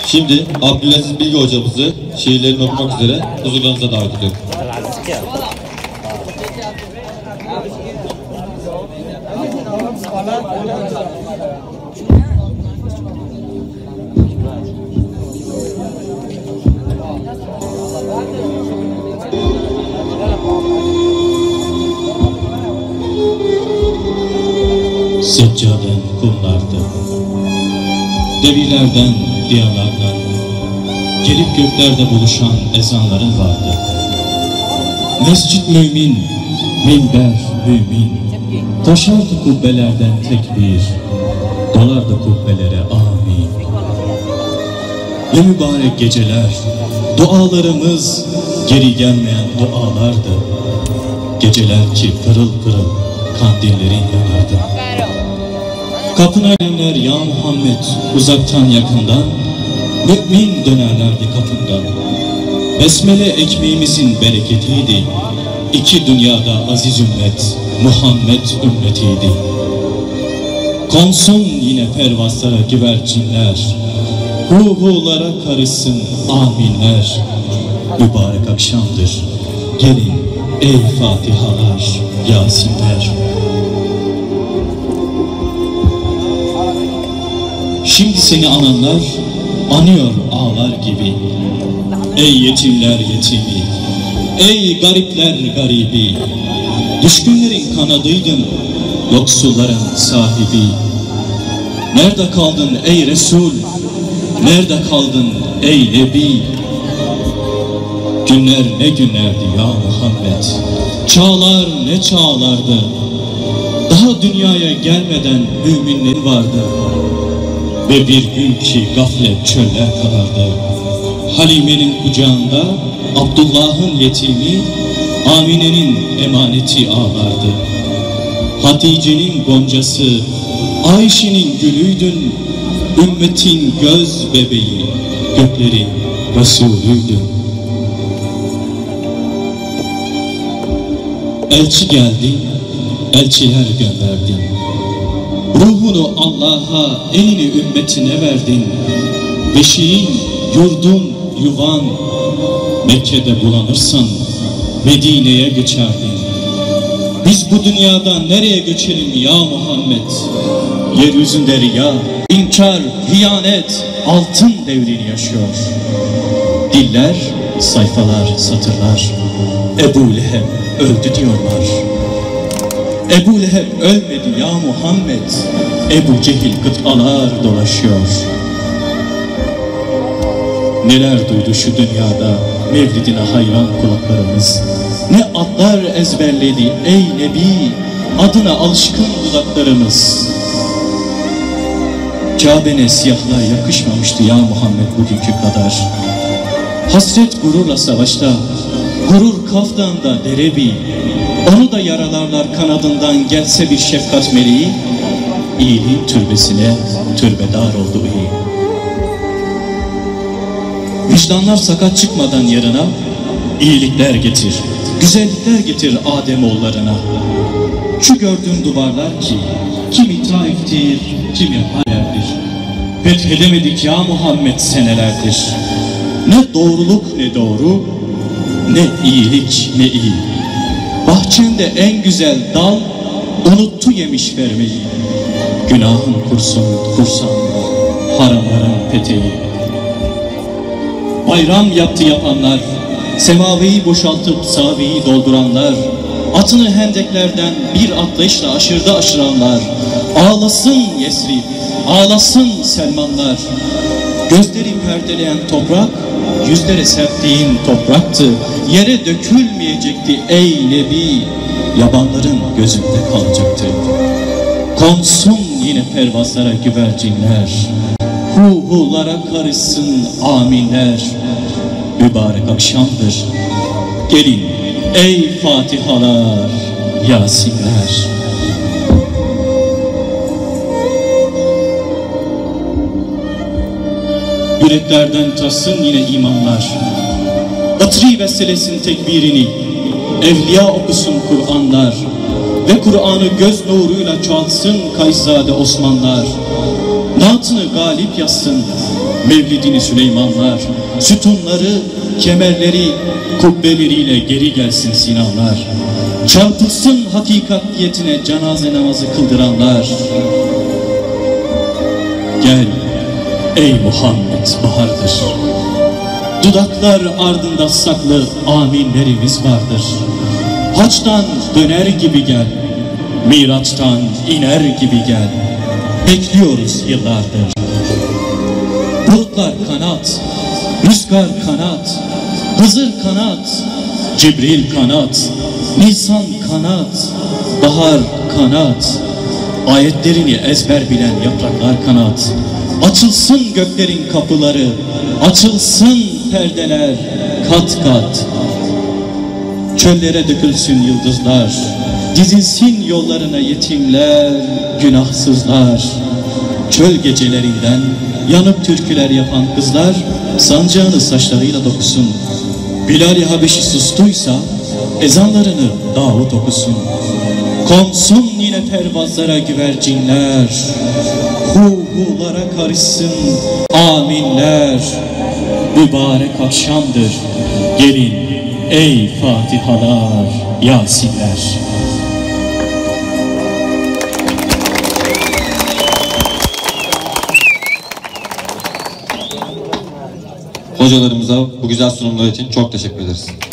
Şimdi Abdülaziz Bilge hocamızı şiirlerini okumak üzere huzurlarınıza davet ediyorum. Seccaden kumlardı, devilerden, diyalardan, gelip göklerde buluşan ezanların vardı. Mescid mümin, minber mümin, taşardı kubbelerden tekbir, dolardı kubbelere amin. Ne mübarek geceler, dualarımız geri gelmeyen dualardı. Geceler ki pırıl pırıl kandillerin yanardı. Kapına gelenler ya Muhammed uzaktan yakından, mümin dönerlerdi kapından. Besmele ekmeğimizin bereketiydi, iki dünyada aziz ümmet, Muhammed ümmetiydi. Konsun yine pervazlara güvercinler, ruhulara karışsın aminler. Mübarek akşamdır, gelin ey Fatihalar, Yasinler. Şimdi seni ananlar anıyor ağlar gibi. Ey yetimler yetimi, ey garipler garibi, düşkünlerin kanadıydın, yoksulların sahibi. Nerede kaldın ey Resul, nerede kaldın ey Nebi? Günler ne günlerdi ya Muhammed, çağlar ne çağlardı. Daha dünyaya gelmeden müminler vardı. Ve bir gün ki gaflet çöller karardı. Halime'nin kucağında Abdullah'ın yetimi, Amine'nin emaneti ağlardı. Hatice'nin goncası, Ayşe'nin gülüydün, ümmetin göz bebeği, göklerin Resulüydün. Elçi geldin, elçiler gönderdin. Ruhunu Allah'a, elini ümmetine verdin. Beşiğin, yurdun, yuvan, Mekke'de bulanırsan Medine'ye geçerdin. Biz bu dünyadan nereye göçelim ya Muhammed? Yeryüzünde riya, inkar, hiyanet, altın devrini yaşıyor. Diller, sayfalar, satırlar, Ebu Leheb öldü diyorlar. Ebu Leheb ölmedi ya Muhammed, Ebu Cehil kıtalar dolaşıyor. Neler duydu şu dünyada mevlidine hayran kulaklarımız. Ne adlar ezberledi ey Nebi, adına alışkın dudaklarımız. Kabe'ne siyahlar yakışmamıştı ya Muhammed bugünkü kadar. Hasret gururla savaşta, gurur kaftanda derebi. Onu da yaralarlar kanadından gelse bir şefkat meleği. İyiliğin türbesine türbedar oldu iyi. Vicdanlar sakat çıkmadan yarına iyilikler getir, güzellikler getir Ademoğullarına. Şu gördüğün duvarlar ki kimi Taif'tir, kimi Halep'tir. Fethedemedik ya Muhammed senelerdir. Ne doğruluk ne doğru, ne iyilik ne iyi. Bahçende en güzel dal unuttu yemiş vermeyi. Günahın kursun kursan haramların peteği. Bayram yaptı yapanlar, semaveyi boşaltıp saveyi dolduranlar, atını hendeklerden bir atlayışla aşırda aşıranlar. Ağlasın Yesrib, ağlasın Selmanlar. Gözleri perdeleyen toprak, yüzlere serptiğin topraktı. Yere dökülmeyecekti ey Nebi, yabanların gözünde kalacaktı. Konsun yine pervazlara güvercinler, ruhulara karışsın aminler. Mübarek akşamdır, gelin ey Fatihalar, Yasinler. Yüreklerden taşsın yine imanlar, Itri veselesin tekbirini, evliya okusun Kur'anlar ve Kur'an'ı göz nuruyla çoğaltsın Kayzade Osmanlar. naatını galip yazsın. Mevlidini Süleymanlar, sütunları, kemerleri, kubbeleriyle geri gelsin Sinanlar. Çarpılsın hakikatiyetine cenaze namazı kıldıranlar. Gel ey Muhammed bahardır. Dudaklar ardında saklı aminlerimiz vardır. Haçtan döner gibi gel, Miraç'tan iner gibi gel. Bekliyoruz yıllardır. Bulutlar kanat, rüzgar kanat, Hızır kanat, Cibril kanat, Nisan kanat, bahar kanat. Ayetlerini ezber bilen yapraklar kanat. Açılsın göklerin kapıları, açılsın perdeler kat kat. Çöllere dökülsün yıldızlar, dizilsin yollarına yetimler, günahsızlar. Çöl gecelerinden yanıp türküler yapan kızlar sancağını saçlarıyla dokusun. Bilal-i Habeşi sustuysa ezanlarını Davut okusun. Konsun yine pervazlara güvercinler, huhulara karışsın aminler. Mübarek akşamdır, gelin ey Fatihalar, Yasinler. Hocalarımıza bu güzel sunumlar için çok teşekkür ederiz.